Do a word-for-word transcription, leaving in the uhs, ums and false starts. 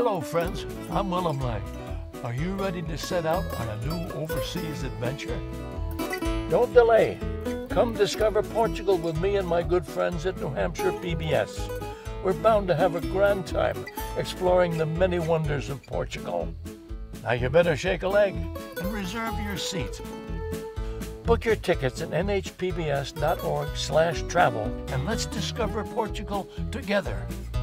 Hello friends, I'm Willem Lange. Are you ready to set out on a new overseas adventure? Don't delay. Come discover Portugal with me and my good friends at New Hampshire P B S. We're bound to have a grand time exploring the many wonders of Portugal. Now you better shake a leg and reserve your seat. Book your tickets at n h p b s dot org slash travel and let's discover Portugal together.